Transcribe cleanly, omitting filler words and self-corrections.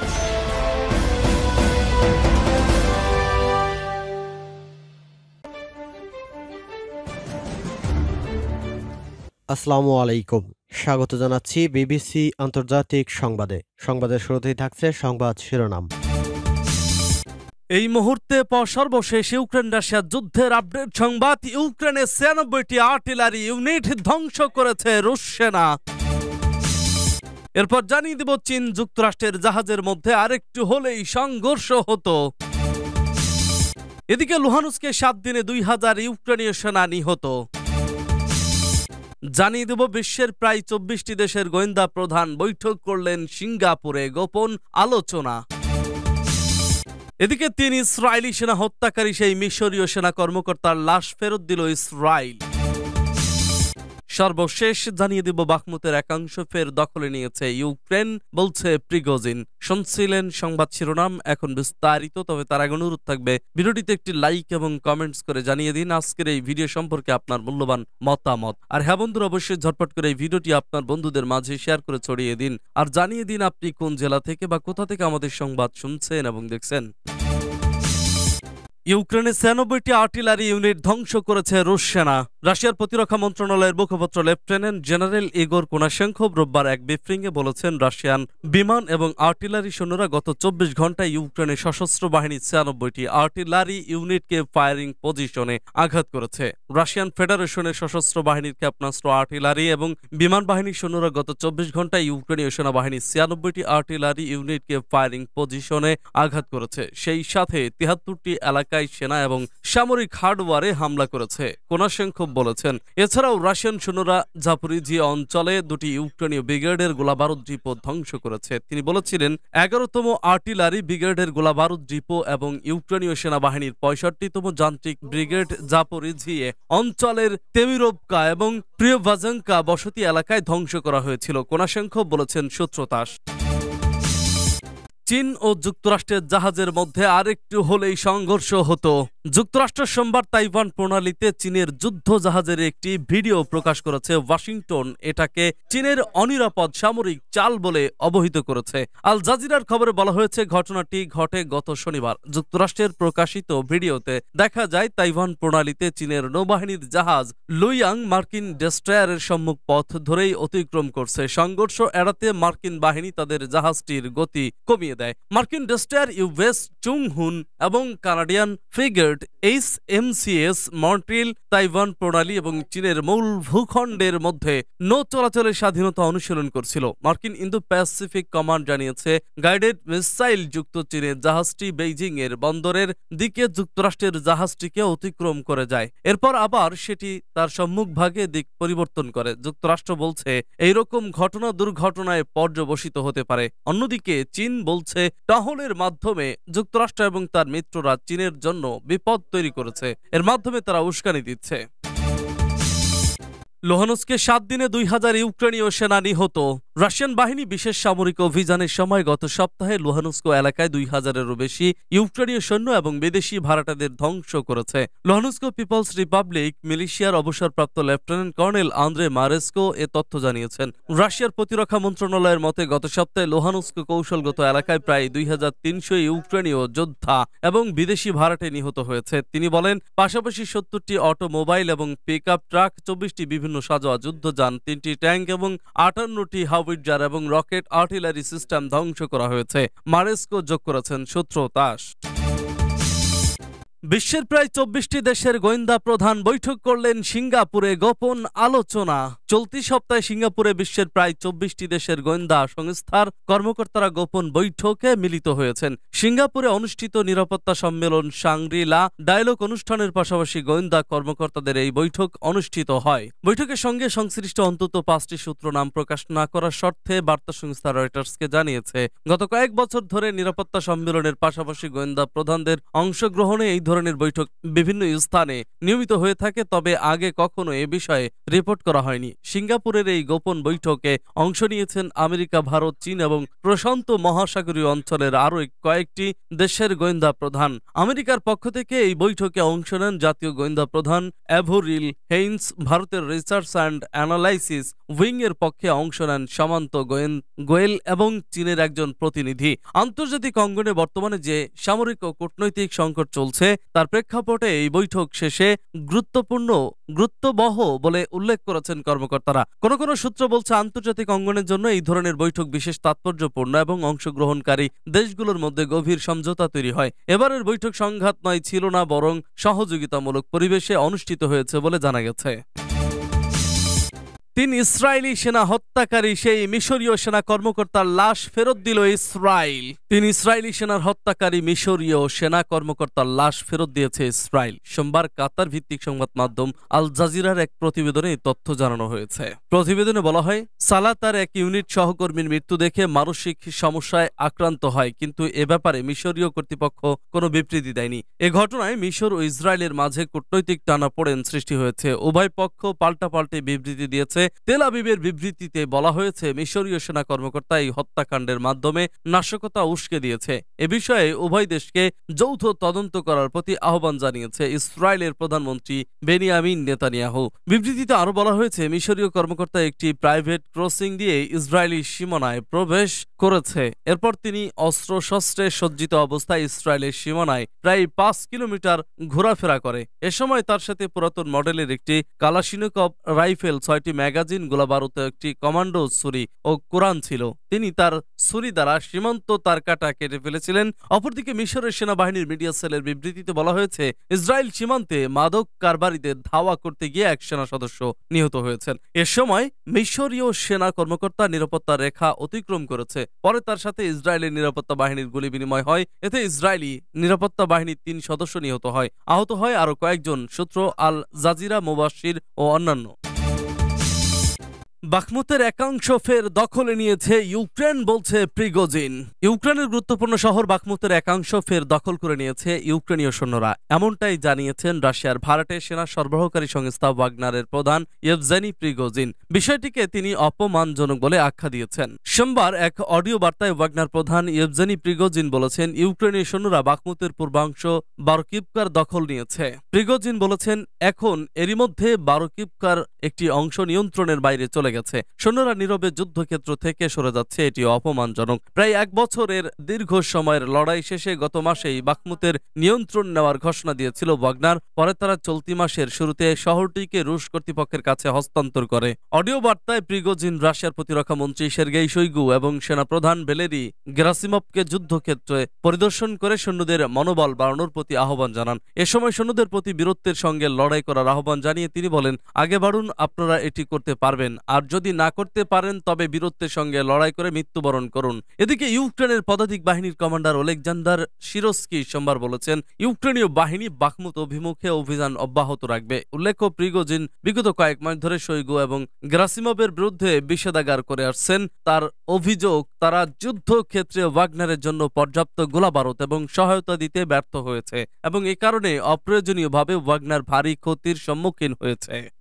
আসসালামু আলাইকুম, স্বাগত জানাচ্ছি বিবিসি আন্তর্জাতিক সংবাদে। সংবাদের শুরুতেই থাকছে সংবাদ শিরোনাম। এই মুহূর্তে সর্বশেষ ইউক্রেন রাশিয়া যুদ্ধের আপডেট সংবাদ। ইউক্রেনে ৯৬টি আর্টিলারি ইউনিট ধ্বংস করেছে রুশ সেনা। এরপর জানিয়ে দেব, চীন যুক্তরাষ্ট্রের জাহাজের মধ্যে আরেকটু হলেই সংঘর্ষ হতো। এদিকে লুহানস্কে ৭ দিনে ২,০০০ ইউক্রেনীয় সেনা নিহত। জানিয়ে দেব, বিশ্বের প্রায় ২৪টি দেশের গোয়েন্দা প্রধান বৈঠক করলেন সিঙ্গাপুরে, গোপন আলোচনা। এদিকে ৩ ইসরায়েলি সেনা হত্যাকারী সেই মিশরীয় সেনা কর্মকর্তার লাশ ফেরত দিল ইসরায়েল। সর্বশেষ জানিয়ে দেব, বাখমুতের একাংশ ফের দখলে নিয়েছে ইউক্রেন, বলছে প্রিগোজিন। শুনছিলেন সংবাদ শিরোনাম, এখন বিস্তারিত। তবে তার আগে অনুরোধ থাকবে, ভিডিওটিতে একটি লাইক এবং কমেন্টস করে জানিয়ে দিন আজকের এই ভিডিও সম্পর্কে আপনার মূল্যবান মতামত। আর হ্যাঁ বন্ধুরা, অবশ্যই ঝটপট করে এই ভিডিওটি আপনার বন্ধুদের মাঝে শেয়ার করে ছড়িয়ে দিন। আর জানিয়ে দিন আপনি কোন জেলা থেকে বা কোথা থেকে আমাদের সংবাদ শুনছেন এবং দেখছেন। ইউক্রেনে ৯৬টি আর্টিলারি ইউনিট ধ্বংস করেছে রুশ সেনা। রাশিয়ার প্রতিরক্ষা মন্ত্রণালয়ের মুখপাত্র লেফটেন্যান্ট জেনারেল ইগোর কোনাশেঙ্কোভ রোববার এক ব্রিফিংয়ে বলেছেন, রাশিয়ান বিমান এবং আর্টিলারি সৈন্যরা গত ২৪ ঘন্টায় ইউক্রেনের সশস্ত্র বাহিনীর ৯৬টি আর্টিলারি ইউনিটকে ফায়ারিং পজিশনে আঘাত করেছে। রাশিয়ান ফেডারেশনের সশস্ত্র বাহিনীর ক্ষেপণাস্ত্র, আর্টিলারি এবং বিমান বাহিনীর সৈন্যরা গত ২৪ ঘন্টায় ইউক্রেনীয় সেনাবাহিনীর ৯৬টি আর্টিলারি ইউনিটকে ফায়ারিং পজিশনে আঘাত করেছে। সেই সাথে ৭৩টি এলাকায় সেনা এবং সামরিক হার্ডওয়্যারে হামলা করেছে, কোনাশেঙ্কোভ বলেছেন। এছাড়াও রাশিয়ান সৈন্যরা জাপোরিজিয়া অঞ্চলে ২টি ইউক্রেনীয় ব্রিগেডের গোলাবারুদ ডিপো ধ্বংস করেছে। তিনি বলেছিলেন, ১১তম আর্টিলারি ব্রিগেডের গোলাবারুদ ডিপো এবং ইউক্রেনীয় সেনাবাহিনীর ৬৫তম যান্ত্রিক ব্রিগেড জাপোরিজিয়া অঞ্চলের তেমিরোভকা এবং প্রিয়ভাজঙ্কা বসতি এলাকায় ধ্বংস করা হয়েছিল, কোনাশেঙ্কোভ বলেছেন সূত্রতাস। চীন ও যুক্তরাষ্ট্রের জাহাজের মধ্যে আরেকটু হলেই সংঘর্ষ হতো। যুক্তরাষ্ট্র সোমবার তাইওয়ান প্রণালীতে চীনের যুদ্ধ জাহাজের একটি ভিডিও প্রকাশ করেছে ওয়াশিংটন। এটাকে চীনের অনিরাপদ সামরিক চাল বলে অবহিত করেছে। আল জাজিরার খবরে বলা হয়েছে, ঘটনাটি ঘটে গত শনিবার। যুক্তরাষ্ট্রের প্রকাশিত ভিডিওতে দেখা যায়, তাইওয়ান প্রণালীতে চীনের নৌবাহিনীর জাহাজ লুইয়াং মার্কিন ডেস্ট্রয়ারের সম্মুখ পথ ধরেই অতিক্রম করছে। সংঘর্ষ এড়াতে মার্কিন বাহিনী তাদের জাহাজটির গতি কমিয়ে দেয়। মার্কিন ডেস্ট্রয়ার ইউএস চুংহুন এবং Canadian frigate HMCS Montreal Taiwan প্রণালী এবং চীনের মূল ভূখণ্ডের মধ্যে নৌ চলাচলের স্বাধীনতা অনুশীলন করছিল। মার্কিন ইন্দো প্যাসিফিক কমান্ড জানিয়েছে, গাইডেড মিসাইল যুক্ত চীনের জাহাজটি বেইজিং এর বন্দরের দিকে যুক্তরাষ্ট্রের জাহাজটিকে অতিক্রম করে যায়। এরপর আবার সেটি তার সম্মুখভাগে দিক পরিবর্তন করে। যুক্তরাষ্ট্র বলছে, এইরকম ঘটনা দুর্ঘটনায় পর্যবসিত হতে পারে। অন্যদিকে চীন বলছে, টহলের মাধ্যমে যুক্তরাষ্ট্র এবং তার মিত্ররা চীনের জন্য বিপদ তৈরি করেছে। এর মাধ্যমে তারা উস্কানি দিচ্ছে। লুহানস্কে ৭ দিনে ২,০০০ ইউক্রেনীয় সেনা নিহত। রাশিয়ান বাহিনী বিশেষ সামরিক অভিযানের সময় গত সপ্তাহে লুহানস্ক এলাকায় ২,০০০-এরও বেশি ইউক্রেনীয় সৈন্য এবং বিদেশি ভাড়াটেদের ধ্বংস করেছে। লুহানস্ক পিপলস রিপাবলিক মিলিশিয়ার অবসরপ্রাপ্ত লেফটেন্যান্ট কর্নেল আন্দ্রে মারেস্কো এ তথ্য জানিয়েছেন। রাশিয়ার প্রতিরক্ষা মন্ত্রণালয়ের মতে, গত সপ্তাহে লুহানস্ক কৌশলগত এলাকায় প্রায় ২,৩০০ ইউক্রেনীয় যোদ্ধা এবং বিদেশি ভাড়াটে নিহত হয়েছে। তিনি বলেন, পাশাপাশি ৭০টি অটোমোবাইল এবং পিকআপ ট্রাক, ২৪টি বিভিন্ন সাজোয়া যুদ্ধযান, ৩টি ট্যাঙ্ক এবং ৫৮টি হাউইটজার এবং রকেট আর্টিলারি সিস্টেম ধ্বংস করা হয়েছে, মারেস্কো যোগ করেছেন সূত্রতাস। বিশ্বের প্রায় ২৪টি দেশের গোয়েন্দা প্রধান বৈঠক করলেন সিঙ্গাপুরে, গোপন আলোচনা। চলতি সপ্তাহে সিঙ্গাপুরে বিশ্বের প্রায় ২৪টি দেশের গোয়েন্দা সংস্থার কর্মকর্তারা গোপন বৈঠকে মিলিত হয়েছেন। সিঙ্গাপুরে অনুষ্ঠিত নিরাপত্তা সম্মেলন শাংরি-লা ডায়ালগ অনুষ্ঠানের পাশাপাশি গোয়েন্দা কর্মকর্তাদের এই বৈঠক অনুষ্ঠিত হয়। বৈঠকের সঙ্গে সংশ্লিষ্ট অন্তত ৫টি সূত্র নাম প্রকাশ না করার শর্তে বার্তা সংস্থা রয়টার্সকে জানিয়েছে। গত কয়েক বছর ধরে নিরাপত্তা সম্মেলনের পাশাপাশি গোয়েন্দা প্রধানদের অংশগ্রহণে এই ধরনের ধরনের বৈঠক বিভিন্ন স্থানে নিয়মিত হয়ে থাকে, তবে আগে কখনো এ বিষয়ে রিপোর্ট করা হয়নি। সিঙ্গাপুরের এই গোপন বৈঠকে অংশ নিয়েছেন আমেরিকা, ভারত, চীন এবং প্রশান্ত মহাসাগরীয় অঞ্চলের আরও কয়েকটি দেশের গোয়েন্দা প্রধান। আমেরিকার পক্ষ থেকে এই বৈঠকে অংশ নেন জাতীয় গোয়েন্দা প্রধান অ্যাভরিল হেইন্স, ভারতের রিসার্চ অ্যান্ড অ্যানালাইসিস উইং এর পক্ষে অংশ নেন সামন্ত গোয়েল এবং চীনের একজন প্রতিনিধি। আন্তর্জাতিক অঙ্গনে বর্তমানে যে সামরিক ও কূটনৈতিক সংকট চলছে তার প্রেক্ষাপটে এই বৈঠক শেষে গুরুত্ববহ বলে উল্লেখ করেছেন কর্মকর্তারা। কোন কোন সূত্র বলছে আন্তর্জাতিক অঙ্গনের জন্য এই ধরনের বৈঠক বিশেষ তাৎপর্যপূর্ণ এবং অংশগ্রহণকারী দেশগুলোর মধ্যে গভীর সমঝোতা তৈরি হয়। এবারের বৈঠক সংঘাত নয় ছিল না, বরং সহযোগিতামূলক পরিবেশে অনুষ্ঠিত হয়েছে বলে জানা গেছে। 3 ইসরায়েলি সেনা হত্যাকারী সেই মিশরীয় সেনা কর্মকর্তার লাশ ফেরত দিল ইসরায়েল। 3 ইসরায়েলি সেনার হত্যাকারী মিশরীয় সেনা কর্মকর্তার লাশ ফেরত দিয়েছে ইসরায়েল। সোমবার কাতার ভিত্তিক সংবাদ মাধ্যম আল জাজিরার এক প্রতিবেদনে এই তথ্য জানানো হয়েছে। প্রতিবেদনে বলা হয়, সালা তার এক ইউনিট সহকর্মীর মৃত্যু দেখে মানসিক সমস্যায় আক্রান্ত হয়, কিন্তু এ ব্যাপারে মিশরীয় কর্তৃপক্ষ কোনো বিবৃতি দেয়নি। এ ঘটনায় মিশর ও ইসরায়েলের মাঝে কূটনৈতিক টানাপোড়েন সৃষ্টি হয়েছে। উভয় পক্ষ পাল্টাপাল্টে বিবৃতি দিয়েছে। তেল আবিবের বিবৃতিতে বলা হয়েছে, মিশরীয় সেনা কর্মকর্তা এই হত্যাকাণ্ডের মাধ্যমে নাশকতা উস্কে দিয়েছে। এ বিষয়ে উভয় দেশকে যৌথ তদন্ত করার প্রতি আহ্বান জানিয়েছে ইসরায়েলের প্রধানমন্ত্রী বেনিয়ামিন নেতানিয়াহু। বিবৃতিতে আরো বলা হয়েছে, মিশরীয় কর্মকর্তা একটি প্রাইভেট ক্রসিং দিয়ে ইসরায়েলি সীমানায় প্রবেশ করেছে। এরপর তিনি অস্ত্রশস্ত্রে সজ্জিত অবস্থায় ইসরায়েলের সীমানায় প্রায় 5 কিলোমিটার ঘোরাফেরা করে। এ সময় তার সাথে পুরাতন মডেলের একটি কালাশিনিকভ রাইফেল, 6টি ম্যাগাজিন, গোলাবারুদ, একটি কমান্ডো ছুরি ও কোরআন ছিল। তিনি তার ছুরি দ্বারা সীমান্ত তার কাটা কেটে ফেলেছিলেন। অপরদিকে মিশরের সেনাবাহিনীর মিডিয়া সেলের বিবৃতিতে বলা হয়েছে, ইসরায়েল সীমান্তে মাদক কারবারিদের ধাওয়া করতে গিয়ে এক সেনা সদস্য নিহত হয়েছেন। এ সময় মিশরীয় সেনা কর্মকর্তা নিরাপত্তা রেখা অতিক্রম করেছে। পরে তার সাথে ইসরায়েলের নিরাপত্তা বাহিনীর গুলি বিনিময় হয়। এতে ইসরায়েলি নিরাপত্তা বাহিনীর 3 সদস্য নিহত হয়। আহত হয় আরো কয়েকজন। সূত্র আল জাজিরা, মুবাশির ও অন্যান্য। বাখমুতের একাংশ ফের দখলে নিয়েছে ইউক্রেন, বলছে প্রিগোজিন। ইউক্রেনের গুরুত্বপূর্ণ শহর বাখমুতের একাংশ ফের দখল করে নিয়েছে ইউক্রেনীয় সৈন্যরা, এমনটাই জানিয়েছেন রাশিয়ার ভাড়াটে সেনা সরবরাহকারী সংস্থা ওয়াগনারের প্রধান ইয়েভজেনি প্রিগোজিন। বিষয়টিকে তিনি অপমানজনক বলে আখ্যা দিয়েছেন। সোমবার এক অডিও বার্তায় ওয়াগনার প্রধান ইয়েভজেনি প্রিগোজিন বলেছেন, ইউক্রেনীয় সৈন্যরা বাখমুতের পূর্বাংশ বারকিভকার দখল নিয়েছে। প্রিগোজিন বলেছেন, এখন এরই মধ্যে বারকিভকার একটি অংশ নিয়ন্ত্রণের বাইরে চলে গেছে। সৈন্যরা নীরবে যুদ্ধক্ষেত্র থেকে সরে যাচ্ছে, এটি অপমানজনক। প্রায় 1 বছরের দীর্ঘ সময়ের লড়াই শেষে গত মাসেই বাখমুতের নিয়ন্ত্রণ নেওয়ার ঘোষণা দিয়েছিল ওয়াগনার। পরে তারা চলতি মাসের শুরুতে শহরটিকে রুশ কর্তৃপক্ষের কাছে হস্তান্তর করে। অডিও বার্তায় প্রিগোজিন রাশিয়ার প্রতিরক্ষা মন্ত্রী সের্গেই শোইগু এবং সেনাপ্রধান ভ্যালেরি গেরাসিমভকে যুদ্ধক্ষেত্রে পরিদর্শন করে সৈন্যদের মনোবল বাড়ানোর প্রতি আহ্বান জানান। এ সময় সৈন্যদের প্রতি বীরত্বের সঙ্গে লড়াই করার আহ্বান জানিয়ে তিনি বলেন, আগে বাড়ুন, আপনারা এটি করতে পারবেন, আর যদি না করতে পারেন তবে বীরত্বের সঙ্গে লড়াই করে মৃত্যুবরণ করুন। এদিকে ইউক্রেনের পদাতিক বাহিনীর কমান্ডার ওলেকজান্ডার শিরস্কি সোমবার বলেছেন, ইউক্রেনীয় বাহিনী বাখমুত অভিমুখে অভিযান অব্যাহত রাখবে। উল্লেখ্য, প্রিগোজিন বিগত কয়েক মাস ধরে শোইগু এবং গেরাসিমভের বিরুদ্ধে বিষেধাগার করে আসছেন। তার অভিযোগ, তারা যুদ্ধক্ষেত্রে ওয়াগনারের জন্য পর্যাপ্ত গোলাবারুদ এবং সহায়তা দিতে ব্যর্থ হয়েছে এবং এ কারণে অপ্রয়োজনীয়ভাবে ওয়াগনার ভারী ক্ষতির সম্মুখীন হয়েছে।